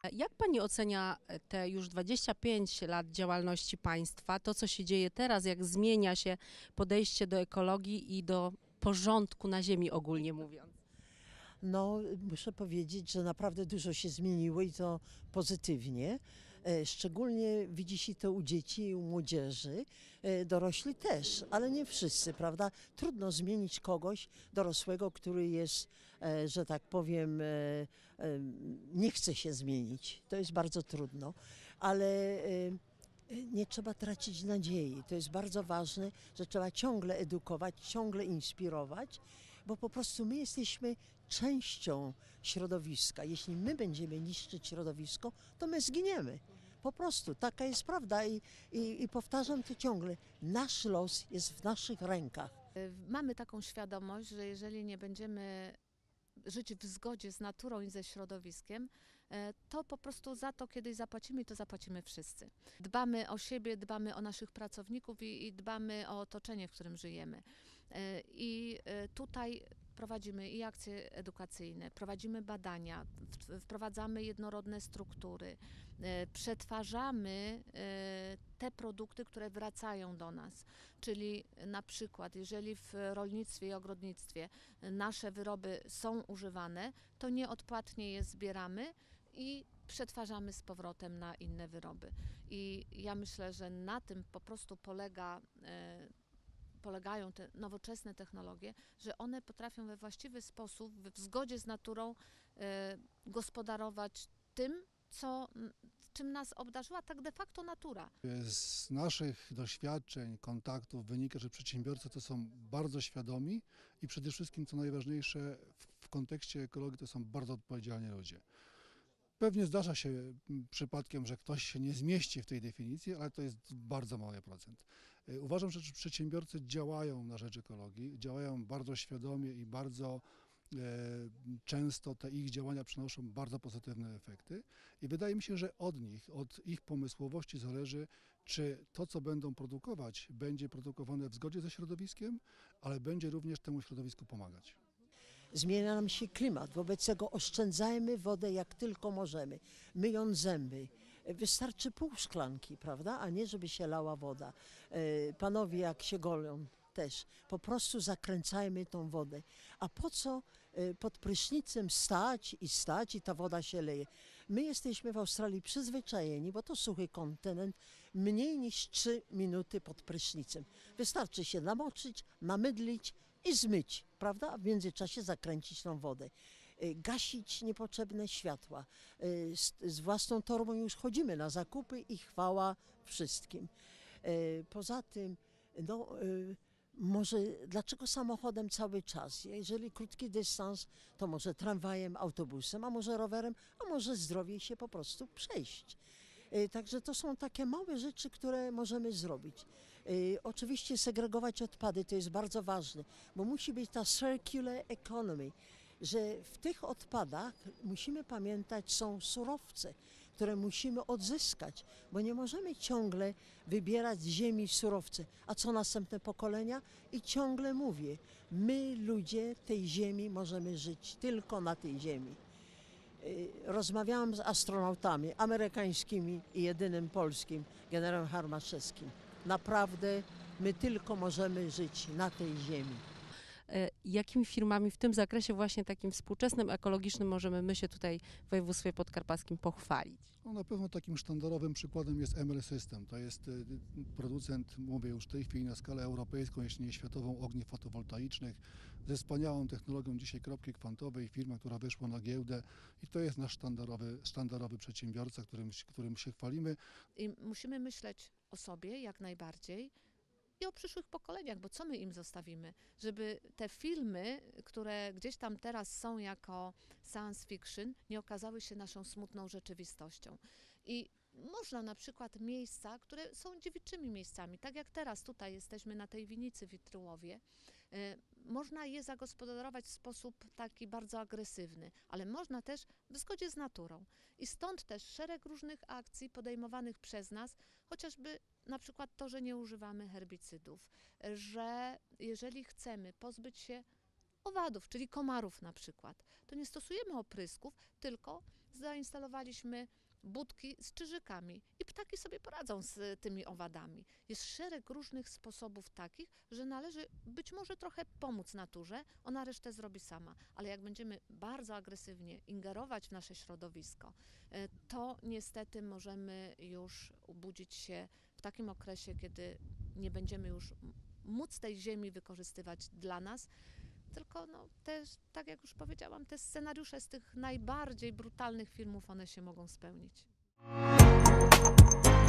Jak pani ocenia te już 25 lat działalności państwa, to co się dzieje teraz, jak zmienia się podejście do ekologii i do porządku na ziemi ogólnie mówiąc? No, muszę powiedzieć, że naprawdę dużo się zmieniło i to pozytywnie. Szczególnie widzi się to u dzieci i u młodzieży, dorośli też, ale nie wszyscy, prawda? Trudno zmienić kogoś dorosłego, który jest, że tak powiem, nie chce się zmienić. To jest bardzo trudno, ale nie trzeba tracić nadziei. To jest bardzo ważne, że trzeba ciągle edukować, ciągle inspirować, bo po prostu my jesteśmy częścią środowiska. Jeśli my będziemy niszczyć środowisko, to my zginiemy. Po prostu taka jest prawda i powtarzam to ciągle. Nasz los jest w naszych rękach. Mamy taką świadomość, że jeżeli nie będziemy żyć w zgodzie z naturą i ze środowiskiem, to po prostu za to kiedyś zapłacimy i to zapłacimy wszyscy. Dbamy o siebie, dbamy o naszych pracowników i dbamy o otoczenie, w którym żyjemy. I tutaj prowadzimy i akcje edukacyjne, prowadzimy badania, wprowadzamy jednorodne struktury, przetwarzamy te produkty, które wracają do nas. Czyli na przykład, jeżeli w rolnictwie i ogrodnictwie nasze wyroby są używane, to nieodpłatnie je zbieramy i przetwarzamy z powrotem na inne wyroby. I ja myślę, że na tym po prostu polegają te nowoczesne technologie, że one potrafią we właściwy sposób, w zgodzie z naturą gospodarować tym, czym nas obdarzyła tak de facto natura. Z naszych doświadczeń, kontaktów wynika, że przedsiębiorcy to są bardzo świadomi i przede wszystkim, co najważniejsze, w kontekście ekologii to są bardzo odpowiedzialni ludzie. Pewnie zdarza się przypadkiem, że ktoś się nie zmieści w tej definicji, ale to jest bardzo mały procent. Uważam, że przedsiębiorcy działają na rzecz ekologii, działają bardzo świadomie i bardzo często te ich działania przynoszą bardzo pozytywne efekty i wydaje mi się, że od nich, od ich pomysłowości zależy, czy to, co będą produkować, będzie produkowane w zgodzie ze środowiskiem, ale będzie również temu środowisku pomagać. Zmienia nam się klimat, wobec tego oszczędzajmy wodę jak tylko możemy, myjąc zęby. Wystarczy pół szklanki, prawda, a nie żeby się lała woda. Panowie jak się golą też, po prostu zakręcajmy tą wodę. A po co pod prysznicem stać i ta woda się leje? My jesteśmy w Australii przyzwyczajeni, bo to suchy kontynent, mniej niż 3 minuty pod prysznicem. Wystarczy się namoczyć, namydlić i zmyć, prawda? A w międzyczasie zakręcić tą wodę. Gasić niepotrzebne światła. Z własną torbą już chodzimy na zakupy i chwała wszystkim. Poza tym, no, może dlaczego samochodem cały czas? Jeżeli krótki dystans, to może tramwajem, autobusem, a może rowerem, a może zdrowiej się po prostu przejść. Także to są takie małe rzeczy, które możemy zrobić. Oczywiście segregować odpady to jest bardzo ważne, bo musi być ta circular economy, że w tych odpadach musimy pamiętać, są surowce, które musimy odzyskać, bo nie możemy ciągle wybierać z ziemi surowce. A co następne pokolenia? I ciągle mówię, my ludzie tej ziemi możemy żyć tylko na tej ziemi. Rozmawiałam z astronautami amerykańskimi i jedynym polskim, generałem Harmaszewskim. Naprawdę my tylko możemy żyć na tej ziemi. Jakimi firmami w tym zakresie właśnie takim współczesnym, ekologicznym możemy my się tutaj w województwie podkarpackim pochwalić? No, na pewno takim sztandarowym przykładem jest ML System. To jest producent, mówię już w tej chwili na skalę europejską, jeśli nie światową, ogniw fotowoltaicznych ze wspaniałą technologią dzisiaj kropki kwantowej, firma, która wyszła na giełdę i to jest nasz sztandarowy przedsiębiorca, którym się chwalimy. I musimy myśleć o sobie jak najbardziej i o przyszłych pokoleniach, bo co my im zostawimy? Żeby te filmy, które gdzieś tam teraz są jako science fiction, nie okazały się naszą smutną rzeczywistością. I można na przykład miejsca, które są dziewiczymi miejscami, tak jak teraz tutaj jesteśmy na tej winicy w Witryłowie, można je zagospodarować w sposób taki bardzo agresywny, ale można też w zgodzie z naturą. I stąd też szereg różnych akcji podejmowanych przez nas, chociażby na przykład to, że nie używamy herbicydów, że jeżeli chcemy pozbyć się owadów, czyli komarów na przykład. To nie stosujemy oprysków, tylko zainstalowaliśmy budki z czyżykami i ptaki sobie poradzą z tymi owadami. Jest szereg różnych sposobów takich, że należy być może trochę pomóc naturze, ona resztę zrobi sama, ale jak będziemy bardzo agresywnie ingerować w nasze środowisko, to niestety możemy już obudzić się w takim okresie, kiedy nie będziemy już móc tej ziemi wykorzystywać dla nas, tylko no, też, tak jak już powiedziałam, te scenariusze z tych najbardziej brutalnych filmów, one się mogą spełnić.